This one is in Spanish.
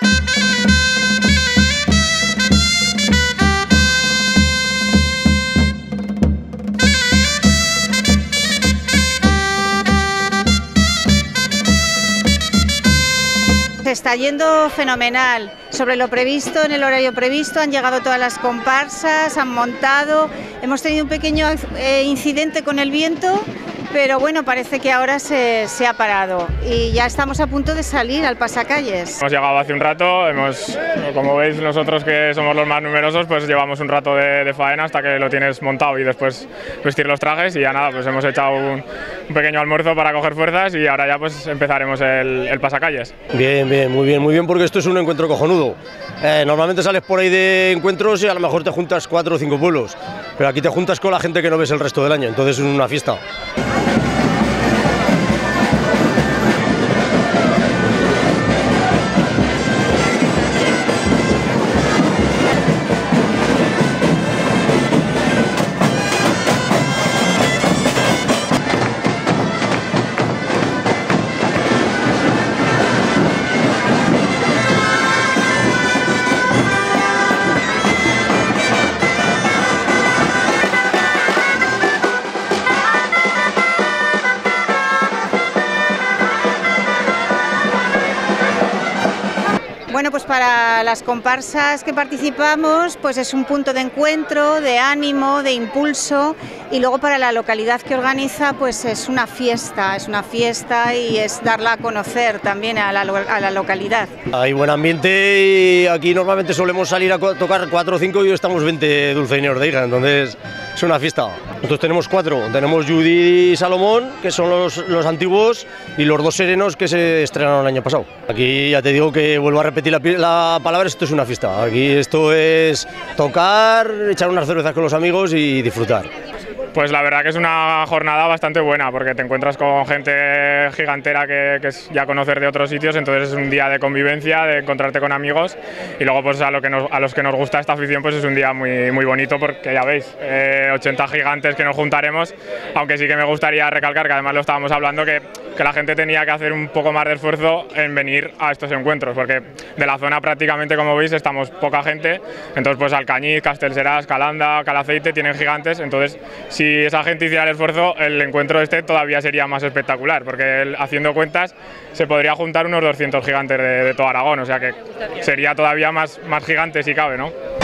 Está yendo fenomenal, sobre lo previsto, en el horario previsto, han llegado todas las comparsas, han montado, hemos tenido un pequeño incidente con el viento, pero bueno, parece que ahora se ha parado y ya estamos a punto de salir al pasacalles. Hemos llegado hace un rato, como veis nosotros que somos los más numerosos, pues llevamos un rato de faena hasta que lo tienes montado y después vestir los trajes y ya nada, pues hemos echado un pequeño almuerzo para coger fuerzas y ahora ya pues empezaremos el pasacalles. Bien, muy bien, porque esto es un encuentro cojonudo. Normalmente sales por ahí de encuentros y a lo mejor te juntas 4 o 5 pueblos, pero aquí te juntas con la gente que no ves el resto del año, entonces es una fiesta. Bueno, pues para las comparsas que participamos, pues es un punto de encuentro, de ánimo, de impulso, y luego para la localidad que organiza, pues es una fiesta y es darla a conocer también a la localidad. Hay buen ambiente y aquí normalmente solemos salir a tocar 4 o 5 y hoy estamos 20 dulceineros de hija, entonces es una fiesta. Nosotros tenemos 4, tenemos Judy y Salomón, que son los antiguos, y los 2 serenos que se estrenaron el año pasado. Aquí ya te digo que vuelvo a repetir la palabra, esto es una fiesta. Aquí esto es tocar, echar unas cervezas con los amigos y disfrutar. Pues la verdad que es una jornada bastante buena porque te encuentras con gente gigantera que es ya conocer de otros sitios, entonces es un día de convivencia, de encontrarte con amigos y luego pues a los que nos gusta esta afición pues es un día muy bonito porque ya veis, 80 gigantes que nos juntaremos, aunque sí que me gustaría recalcar que además lo estábamos hablando que la gente tenía que hacer un poco más de esfuerzo en venir a estos encuentros porque de la zona prácticamente como veis estamos poca gente, entonces pues Alcañiz, Castellserás, Calanda, Calaceite tienen gigantes, entonces si esa gente hiciera el esfuerzo, el encuentro este todavía sería más espectacular, porque haciendo cuentas se podría juntar unos 200 gigantes de todo Aragón, o sea que sería todavía más gigante si cabe, ¿no?